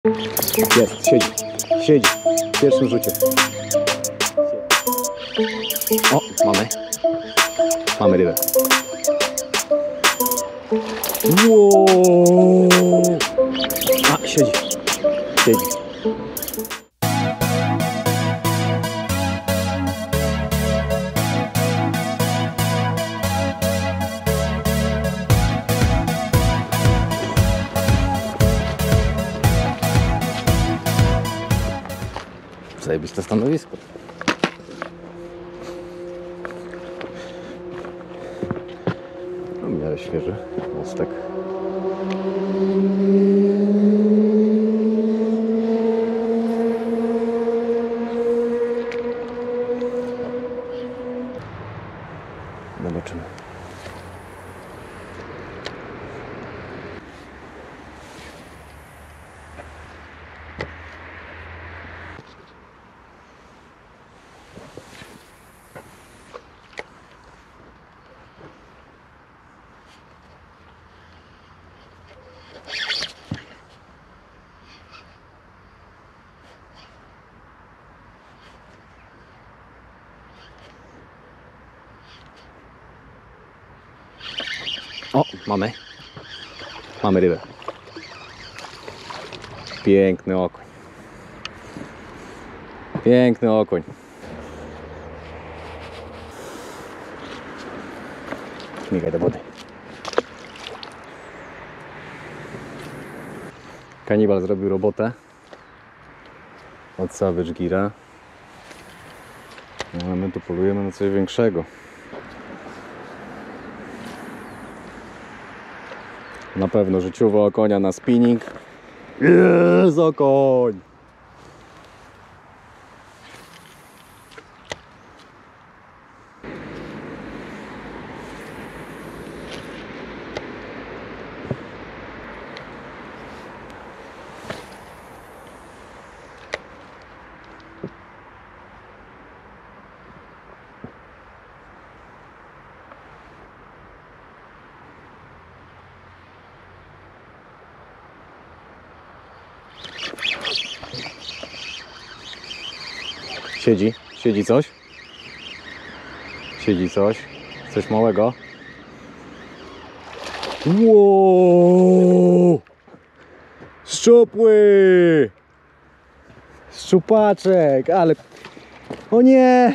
Jest, siedzi. Siedzi. W pierwszym rzucie. O, mamy. Mamy rybę. Wow. A, siedzi. Siedzi. Zajebiste stanowisko. No, w miarę świeży mostek. Zobaczymy. O, mamy. Mamy rybę. Piękny okoń. Piękny okoń. Śmigaj do wody. Kanibal zrobił robotę od Savage Geara. No, a my tu polujemy na coś większego. Na pewno życiowo okonia na spinning. Jest okoń! Siedzi, siedzi coś. Siedzi coś. Coś małego. Wow! Szczupły! Szczupaczek, ale... O nie!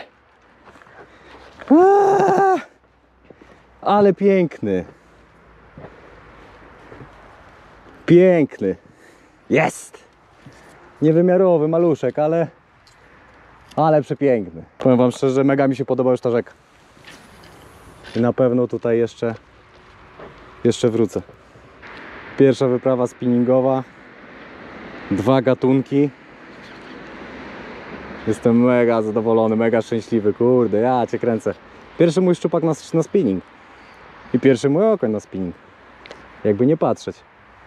Aaaa! Ale piękny. Piękny. Jest! Niewymiarowy maluszek, ale przepiękny. Powiem wam szczerze, mega mi się podoba już ta rzeka. I na pewno tutaj jeszcze wrócę. Pierwsza wyprawa spinningowa. 2 gatunki. Jestem mega zadowolony, mega szczęśliwy. Kurde, ja cię kręcę. Pierwszy mój szczupak na spinning. I pierwszy mój okoń na spinning. Jakby nie patrzeć.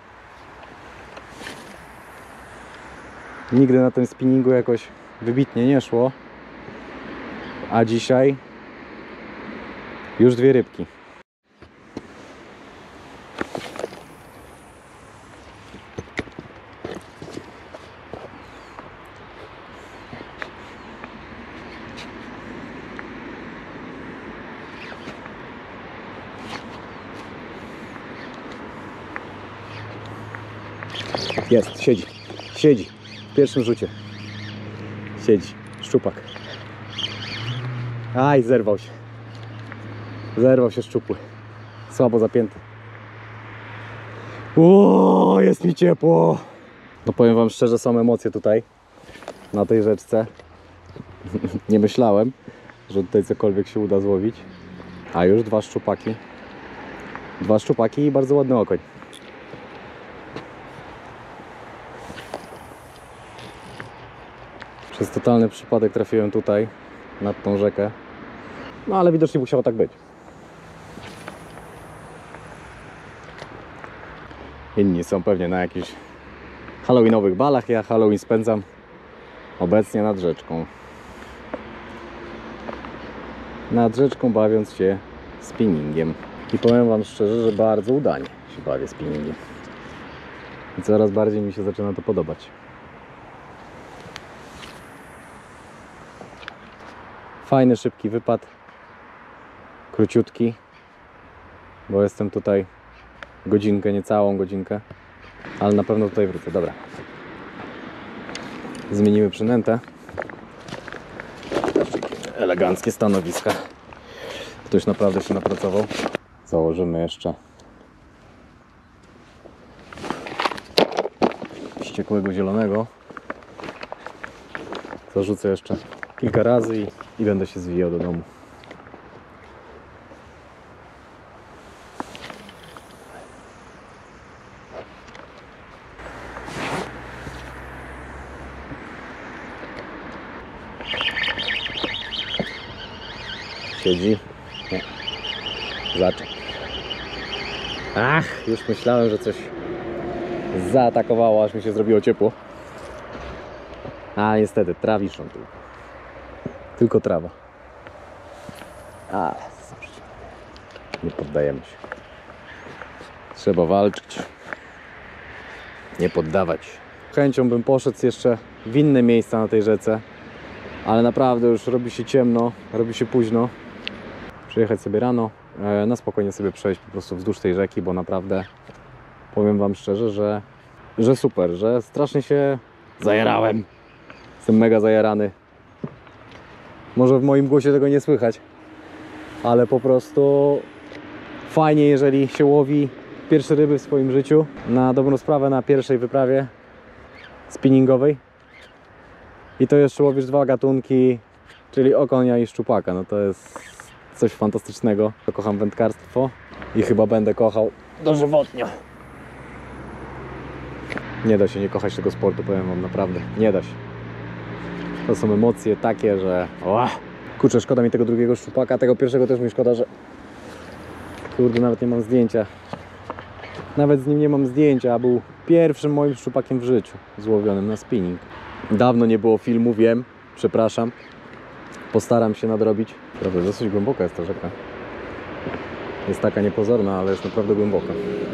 Nigdy na tym spinningu jakoś wybitnie nie szło. A dzisiaj już 2 rybki. Jest, siedzi. Siedzi. W pierwszym rzucie. Siedzi. Szczupak. Aj, zerwał się. Zerwał się szczupły. Słabo zapięty. O, jest mi ciepło. No powiem wam szczerze, są emocje tutaj. Na tej rzeczce. Nie myślałem, że tutaj cokolwiek się uda złowić. A już 2 szczupaki. 2 szczupaki i bardzo ładny okoń. Przez totalny przypadek trafiłem tutaj, nad tą rzekę. No ale widocznie musiało tak być. Inni są pewnie na jakichś halloweenowych balach. Ja Halloween spędzam obecnie nad rzeczką. Nad rzeczką, bawiąc się spinningiem. I powiem wam szczerze, że bardzo udanie się bawię spinningiem. I coraz bardziej mi się zaczyna to podobać. Fajny, szybki wypad. Króciutki. Bo jestem tutaj godzinkę, niecałą godzinkę. Ale na pewno tutaj wrócę. Dobra. Zmienimy przynętę. Eleganckie stanowiska. Ktoś naprawdę się napracował. Założymy jeszcze wściekłego zielonego. Zarzucę jeszcze kilka razy i będę się zwijał do domu. Siedzi. Nie. Zaczął. Ach, już myślałem, że coś zaatakowało, aż mi się zrobiło ciepło. A niestety, trawiszą tu. Tylko trawa. Ale nie poddajemy się. Trzeba walczyć. Nie poddawać. Chęcią bym poszedł jeszcze w inne miejsca na tej rzece. Ale naprawdę już robi się ciemno, robi się późno. Przyjechać sobie rano, na spokojnie sobie przejść po prostu wzdłuż tej rzeki, bo naprawdę powiem wam szczerze, że super, że strasznie się zajarałem. Jestem mega zajarany. Może w moim głosie tego nie słychać, ale po prostu fajnie, jeżeli się łowi pierwsze ryby w swoim życiu. Na dobrą sprawę, na pierwszej wyprawie spinningowej. I to jeszcze łowisz dwa gatunki, czyli okonia i szczupaka. No to jest coś fantastycznego. Kocham wędkarstwo i chyba będę kochał dożywotnio. Nie da się nie kochać tego sportu, powiem wam, naprawdę. Nie da się. To są emocje takie, że... Kurczę, szkoda mi tego drugiego szczupaka. Tego pierwszego też mi szkoda, że... Kurde, nawet nie mam zdjęcia. Nawet z nim nie mam zdjęcia, a był pierwszym moim szczupakiem w życiu złowionym na spinning. Dawno nie było filmu, wiem. Przepraszam. Postaram się nadrobić. Prawda, dosyć głęboka jest ta rzeka. Jest taka niepozorna, ale jest naprawdę głęboka.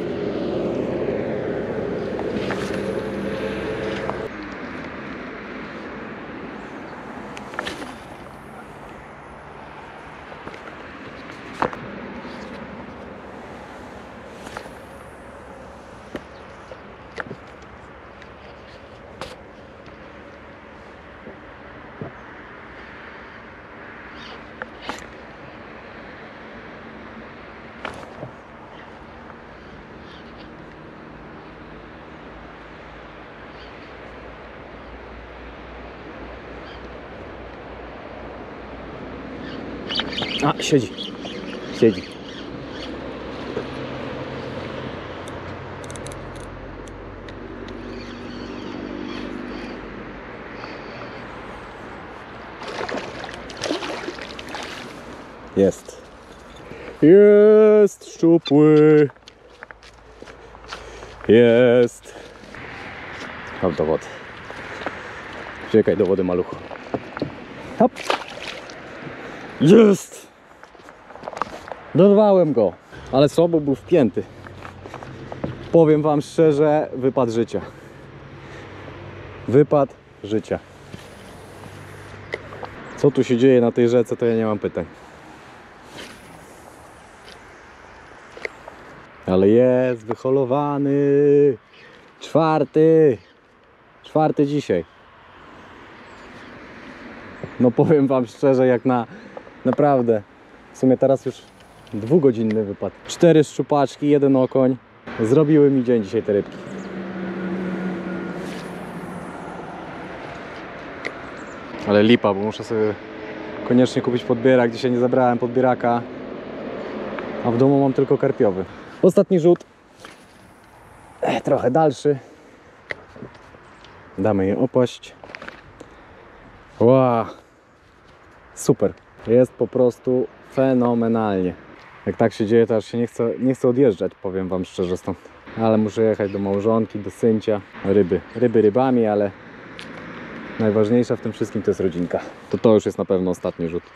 A, siedzi. Siedzi. Jest. Jest szczupły. Jest. Chodź do wody. Czekaj do wody, maluchu. Hop. Jest! Dorwałem go, ale słabo był wpięty. Powiem wam szczerze, wypad życia. Wypad życia. Co tu się dzieje na tej rzece, to ja nie mam pytań. Ale jest wyholowany. Czwarty dzisiaj. No powiem wam szczerze, jak na naprawdę, w sumie teraz już dwugodzinny wypad. 4 szczupaczki, 1 okoń. Zrobiły mi dzień dzisiaj te rybki. Ale lipa, bo muszę sobie koniecznie kupić podbierak. Dzisiaj nie zabrałem podbieraka, a w domu mam tylko karpiowy. Ostatni rzut. Trochę dalszy. Damy je opaść. Wow. Super. Jest po prostu fenomenalnie. Jak tak się dzieje, to aż się nie chcę odjeżdżać, powiem wam szczerze stąd. Ale muszę jechać do małżonki, do syncia. Ryby rybami, ale najważniejsza w tym wszystkim to jest rodzinka. To już jest na pewno ostatni rzut.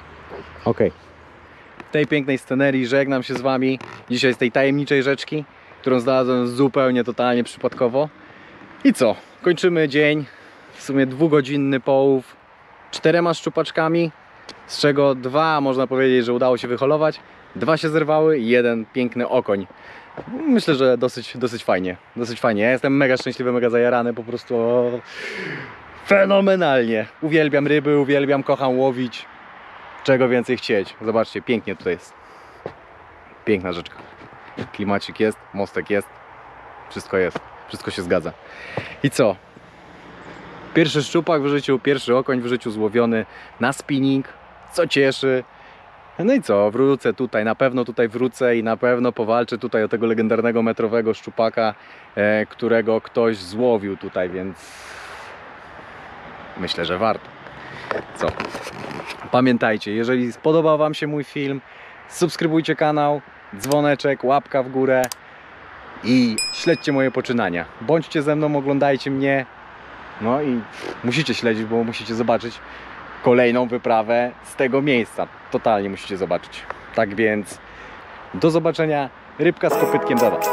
Ok. W tej pięknej scenerii żegnam się z wami. Dzisiaj z tej tajemniczej rzeczki. którą znalazłem zupełnie, totalnie przypadkowo. I co? Kończymy dzień, w sumie 2-godzinny połów 4 szczupaczkami, z czego 2 można powiedzieć, że udało się wyholować, 2 się zerwały i 1 piękny okoń. Myślę, że dosyć fajnie, Ja jestem mega szczęśliwy, mega zajarany, po prostu fenomenalnie. Uwielbiam ryby, kocham łowić. Czego więcej chcieć. Zobaczcie, pięknie tutaj jest. Piękna rzeczka. Klimacik jest, mostek jest, wszystko się zgadza. I co? Pierwszy szczupak w życiu, pierwszy okoń w życiu złowiony na spinning, co cieszy. No i co, wrócę tutaj, na pewno tutaj wrócę i na pewno powalczę tutaj o tego legendarnego metrowego szczupaka, którego ktoś złowił tutaj, więc myślę, że warto. Co? Pamiętajcie, jeżeli spodobał wam się mój film, subskrybujcie kanał, dzwoneczek, łapka w górę i śledźcie moje poczynania. Bądźcie ze mną, oglądajcie mnie. No i musicie śledzić, bo musicie zobaczyć kolejną wyprawę z tego miejsca. Totalnie musicie zobaczyć. Tak więc do zobaczenia. Rybka z kopytkiem dla was.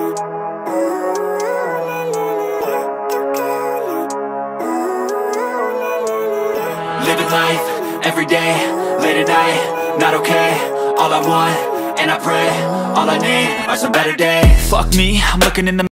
Living life, every day, late at night, not okay. All I want, and I pray, all I need are some better days. Fuck me, I'm looking in the